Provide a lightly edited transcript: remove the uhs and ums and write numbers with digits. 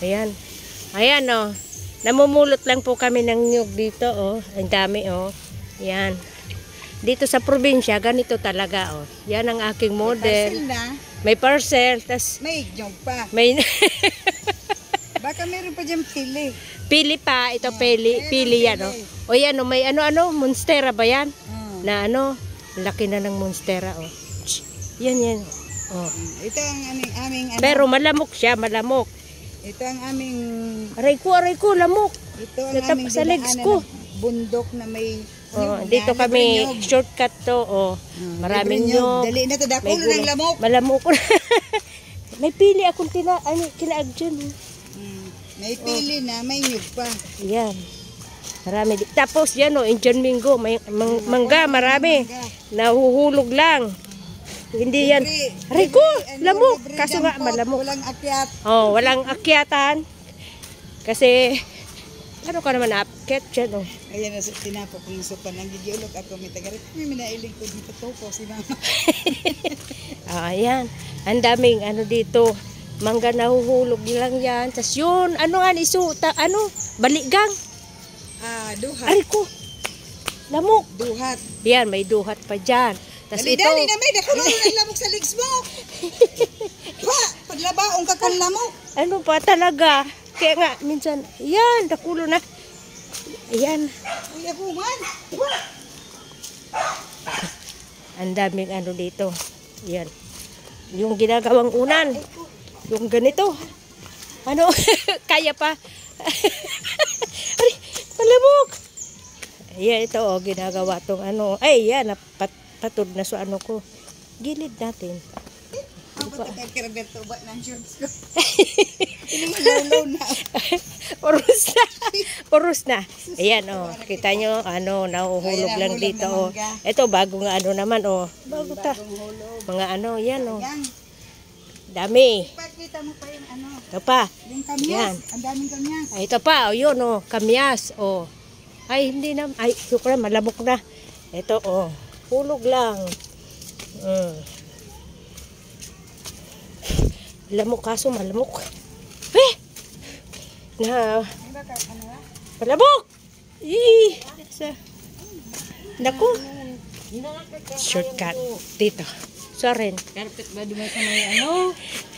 Ayan. Ayan, oh. Namumulot lang po kami ng niyog dito, oh. Ang dami, oh. Ayan. Dito sa probinsya, ganito talaga, oh. Yan ang aking model. May parcel na. May parcel, tas May nyog pa. may Baka meron pa dyan pili. pili pa. Ito, pili yan, oh. O yan, oh. May ano, monstera ba yan? Na ano, laki na ng monstera, oh. Yan. Oh. Ito ang aming ano. Pero malamok siya, malamok. Ito ang aming Aray ko, lamok. ito ang Natap aming sa legs dinaanan ko. na bundok na may Oh, nyog, dito na kami, nyog. shortcut to, oh. Maraming nyog. Dali na to, dako na ng lamok. Malamok. May pili akong kinaag dyan. May pili na, may nyog pa. Yan. Marami. Tapos yan, oh, Indian Mingo. May mangga, marami. Nahuhulog lang. Hindi yan. Aray ko, lamok. Kaso nga, malamok. Walang akyat. Oh, walang akyatan. Kasi, ano ka naman aakyat dyan, oh. Ayan na, tinapok ko yung sopa. Nanggigilok ako, may tagarit. May minailing ko dito to po, si mama. Ayan. Ang daming ano dito. Mangga nahuhulog lang yan. Tapos yun, ano nga, baligang. Duhat. Aray ko, lamok. Duhat. Yan, may duhat pa dyan. Tapos ito, Dali na, may nakulo ng lamok sa legs mo. Pa, paglabaong ka kang lamok. ano pa talaga? Kaya nga, minsan, yan, nakulo na. Ayan. Uy, abuman. Ang daming ano dito. Yan. Yung ginagawang unan. Yung ganito. Ano? Kaya pa. Ay, palamok. Ayan, ito, oh, ginagawa tong ano. Ay, yan, patod na sa ano ko. Gilid natin. Ang pagkakaraberto ba ng shorts ko? Inihilaw na. Purus na. Ayan, oh. Kita nyo, ano, nahuhulog lang dito, oh. Ito, bagong ano naman, oh. Bago ta. Mga ano, yan, oh. Dami. Pakita mo pa yung ano. Ito pa. Yung kamyas. Ang daming kamyas. Ay, ito pa, oh, yun, oh. Kamyas, oh. Ay, hindi na. Ay, sukra, malabok na. Ito, oh. Hulog lang. Lamok, kaso malamok. Eh! Malabok! Ih! Naku! Shortcut. Dito. Sorry. Carpet ba dumay sa may ano?